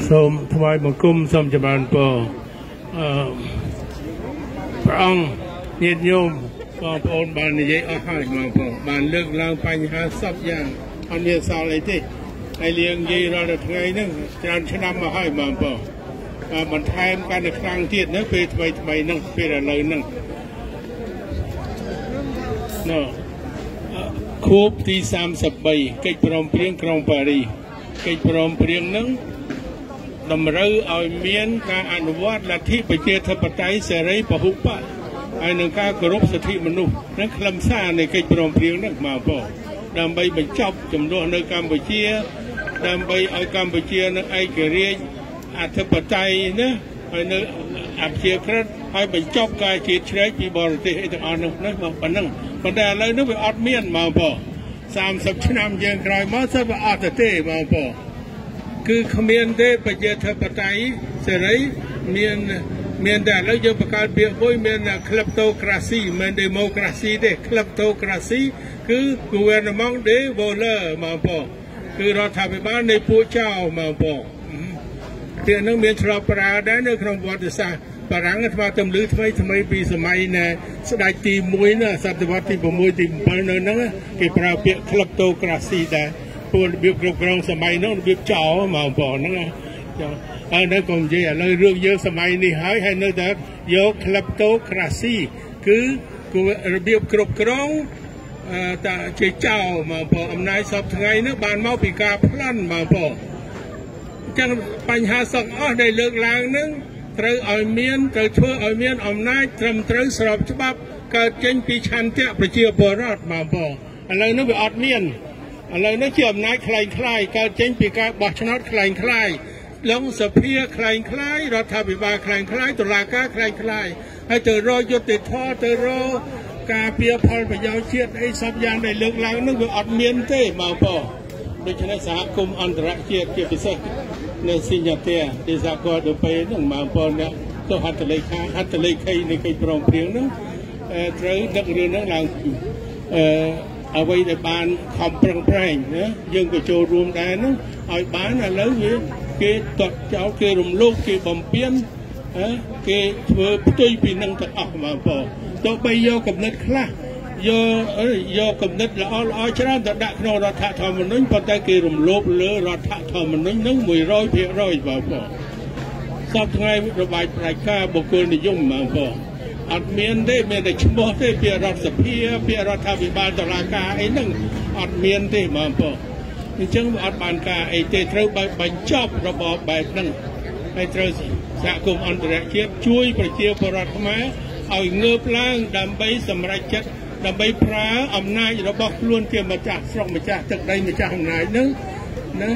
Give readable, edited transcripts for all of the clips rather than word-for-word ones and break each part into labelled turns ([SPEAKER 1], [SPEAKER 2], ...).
[SPEAKER 1] សូមថ្វាយបង្គំសូមចម្រើនពរព្រះអង្គញាតិញោមបងប្អូនបាននិយាយអស់ហើយបងប្អូនបានលើកឡើងបញ្ហាសពយ៉ាងអត់មានសល់អីទេហើយលៀងនិយាយរាល់ថ្ងៃហ្នឹងច្រើនឆ្នាំមកហើយបងប្អូនបន្ថែមកាន់តែខ្លាំងទៀតនៅពេលថ្មីហ្នឹងពេលឥឡូវហ្នឹងខួបទី33កិច្ចព្រមព្រៀងក្រុងប៉ារីសកិច្ចព្រមព្រៀងហ្នឹងតម្រូវឲ្យមានការអនុវត្តលទ្ធិប្រជាធិបតេយ្យសេរីពហុបកហើយនឹងការគោរពសិទ្ធិមនុស្សនិងខ្លឹមសារនៃកិច្ចព្រមព្រៀងហ្នឹងមកបងដើម្បីបញ្ចប់ចំនួននៅកម្ពុជាដើម្បីឲ្យកម្ពុជានឹងឯករាជ្យអធិបតេយ្យណាហើយនៅអព្យាក្រឹតហើយបញ្ចប់ការជៀសជ្រែកពីបរទេសអីទាំងអស់នោះមកប៉ុណ្ណឹងប៉ុន្តែឥឡូវនេះវាអត់មានមកបង30ឆ្នាំយើងក្រោយមកទៅវាអត់ទេមកបងគឺគ្មានទេប្រជាធិបតេយ្យសេរីមានតែឥឡូវយើងបង្កើតពាក្យមួយមាន kleptocracy មិន democracy ទេ kleptocracy គឺ gouvernement des voleurs មកបងគឺរដ្ឋាភិបាលនៃពួកចោរមកបងទីនោះមានឆ្លប់ប្រើដែរនៅក្នុងប្រវត្តិសាស្ត្របារាំងអាត្មាទំលឺថ្មីពីសម័យណែស្ដេចទី1ណាសតវត្សទី6ទី7នៅហ្នឹងគេប្រើពាក្យ kleptocracy ដែរពលរបៀបគ្រប់គ្រងសម័យនោះរបៀបចោលមកបងហ្នឹងហើយនៅកុំនិយាយឥឡូវរឿងយើងសម័យនេះហើយនៅតែយក kleptocracy គឺរបៀបគ្រប់គ្រងតាជាចោលមកបងអំណាចសពថ្ងៃនេះបានមកពីការប្លន់មកបងអញ្ចឹងបញ្ហាសកអស់ដែលលើកឡើងនឹងត្រូវឲ្យមានត្រូវធ្វើឲ្យមានអំណាចត្រឹមត្រូវស្របច្បាប់កើតចេញពីឆន្ទៈប្រជាពលរដ្ឋមកបងឥឡូវនេះវាអត់មានឥឡូវនេះជាអំណាចคล้ายកើតចេញពីការបោះឆ្នោតคล้ายលងសភាคล้ายរដ្ឋាភិបាលคล้ายតុលាការคล้ายហើយទៅរកយុត្តិធម៌ទៅរកការពារផលប្រយោជន៍ជាតិអីសពយ៉ាងដែលលើកឡើងនោះវាអត់មានទេមកបងដូច្នេះសហគមន៍អន្តរជាតិជាពិសេសនៅស៊ីញ៉ាតេទីសាកលទៅពេលហ្នឹងមកបងអ្នកទៅហត្ថលេខីនៃកិច្ចព្រមព្រៀងហ្នឹងត្រូវដឹករឿងហ្នឹងឡើងអ្វីដែលបានខំប្រឹងប្រែងណាយើងក៏ចូលរួមដែរនោះឲ្យបានឥឡូវវាគេតត់ចោលគេរំលោភគេបំពានគេធ្វើផ្ទុយពីនឹងទាំងអស់មកបងទោះបីយកគំនិតខ្លះយកគំនិតល្អច្រើនទៅដាក់ក្នុងរដ្ឋធម្មនុញ្ញប៉ុន្តែគេរំលោភលើរដ្ឋធម្មនុញ្ញនឹង 100% បងសពថ្ងៃរបាយប្រាជ្ញាបុគ្គលនិយមមកបងអត់មានទេមានតែឈ្មោះទេពីរដ្ឋសភាពីរដ្ឋាភិបាលតុលាការអីហ្នឹងអត់មានទេបងប្អូនអញ្ចឹងអត់បានការអីទេត្រូវបញ្ចប់របបបែបហ្នឹងហើយត្រូវសហគមន៍អន្តរជាតិជួយប្រជាពលរដ្ឋខ្មែរឲ្យងើបឡើងដើម្បីសម្រេចចិត្តដើម្បីប្រើអំណាចរបស់ខ្លួនជាម្ចាស់ស្រុកម្ចាស់ទឹកដីម្ចាស់អំណាចហ្នឹងណា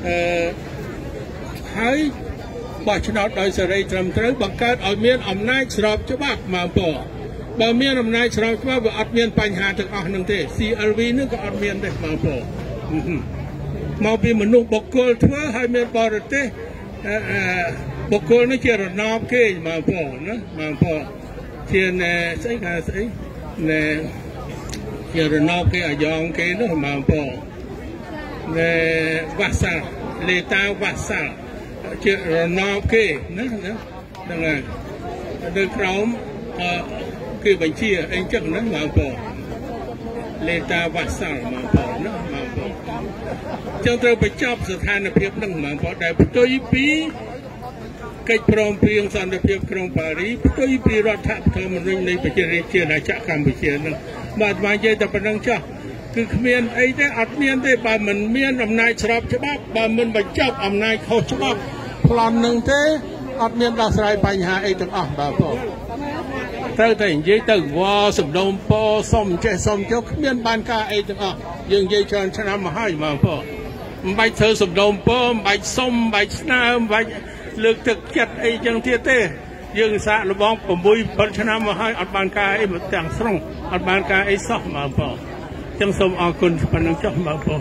[SPEAKER 1] ហើយបោះឆ្នោតដោយសេរីត្រឹមត្រូវបង្កើតឲ្យមានអំណាចស្របច្បាប់មកបងបើមានអំណាចស្របច្បាប់វាអត់មានបញ្ហាទាំងអស់ហ្នឹងទេ CLV ហ្នឹងក៏អត់មានទេមកបងមកពីមនុស្សបុគ្គលធ្វើឲ្យមានបរទេសបុគ្គលនេះជារណបគេមកបងណាមកបងជាស្អីណែជារណបគេអាយ៉ងគេនោះមកបងណែវ៉ាសាលេតាវ៉ាសាជារណបគេណាហ្នឹងហើយនៅក្រោមគេបញ្ជាអីចឹងហ្នឹងមកបងលេតាវ៉ាសាមកបងណាមកបងចឹងត្រូវបញ្ចប់ស្ថានភាពហ្នឹងមកបងដែលផ្ទុយពីកិច្ចព្រមព្រៀងសន្តិភាពក្រុងប៉ារីសផ្ទុយពីរដ្ឋធម្មនុញ្ញនៃប្រជារាជាណាចក្រកម្ពុជាហ្នឹងបាទស្មាននិយាយតែប៉ុណ្្នឹងចុះគឺគ្មានអីទេអត់មានទេបើមិនមានអំណាចស្របច្បាប់បើមិនបញ្ចប់អំណាចខុសច្បាប់ប្លន់នឹងទេអត់មានដោះស្រាយបញ្ហាអីទាំងអស់បាទបងត្រូវតែនិយាយទៅវ៉សំដុំពសុំចេះសុំចុះគ្មានបានការអីទាំងអស់យើងនិយាយច្រើនឆ្នាំមកហើយបាទបងមិនបាច់ធ្វើសំដុំពមិនបាច់សុំមិនបាច់ស្នើមិនបាច់លើកទឹកចិត្តអីចឹងទៀតទេយើងសាកល្បង6 7ឆ្នាំមកហើយអត់បានការអីមកទាំងស្រុងអត់បានការអីសោះបាទបងចឹងសូមអរគុណប៉ុណ្ណឹងចុះបាទបង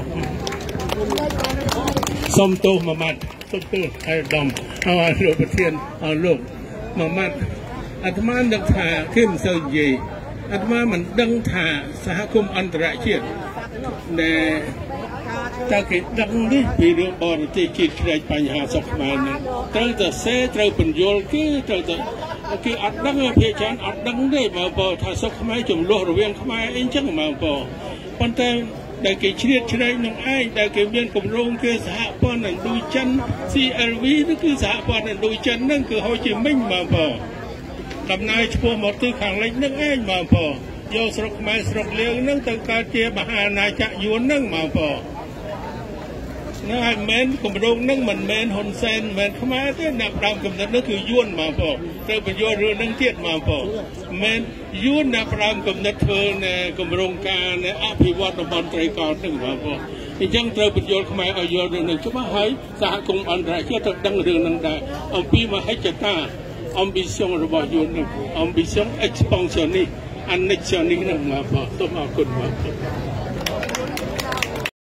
[SPEAKER 1] សូមទោសមួយម៉ាត់សូមទោសឲ្យដំឲ្យលោកប្រធានឲ្យលោកមួយម៉ាត់អាត្មានឹកថាគេមិនសូវនិយាយអាត្មាមិនដឹងថាសហគមន៍អន្តរជាតិដែលតែគេដឹងនេះពីរឿងបរទេសជាតិជ្រែកបញ្ហាសុខខ្មែរនេះត្រូវតែសេត្រូវបញ្យល់គេត្រូវតែគេអត់ដឹងភាគច្រើនអត់ដឹងទេបើបងថាសុខខ្មែរចំនួនរវាងខ្មែរអីចឹងបងប៉ុន្តែដែលគេជ្រៀតជ្រែកនឹងឯងដែលគេមានគម្រោងគេសហព័ន្ធឥណ្ឌូចិន CLV នោះគឺសហព័ន្ធឥណ្ឌូចិនហ្នឹងគឺហូជីមិញបងដំណើរឆ្ពោះមកទិសខាងលិចហ្នឹងឯងបងយកស្រុកខ្មែរស្រុកលាវហ្នឹងទៅកើតជាមហាអាណាចក្រយួនហ្នឹងបងនៅឲ្យមែនគម្រោងហ្នឹងមិនមែនហ៊ុនសែនមិនមែនខ្មែរទេអ្នកដើមកំណត់នោះគឺយួនបងទៅបញ្យល់រឿងហ្នឹងទៀតបងមិនយួនអ្នកដើមកំណត់ធ្វើនៅគម្រោងការនៅអភិវឌ្ឍតំបន់ត្រីកោណហ្នឹងបងអញ្ចឹងត្រូវបញ្យល់ខ្មែរឲ្យយល់រឿងហ្នឹងច្បាស់ហើយសហគមន៍អន្តរជាតិត្រូវដឹងរឿងហ្នឹងដែរអំពីមហិច្ឆតា ambition របស់យួនហ្នឹង ambition expansionist annexionist ហ្នឹងបងសូមអរគុណបង